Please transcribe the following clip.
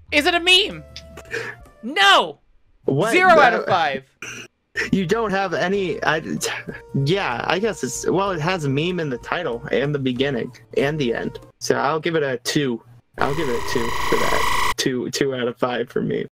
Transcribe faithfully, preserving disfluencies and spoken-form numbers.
Is it a meme? No. What? Zero Uh, out of five. You don't have any. I, yeah, I guess it's. Well, it has a meme in the title and the beginning and the end. So I'll give it a two. I'll give it a two for that. Two, two out of five for me.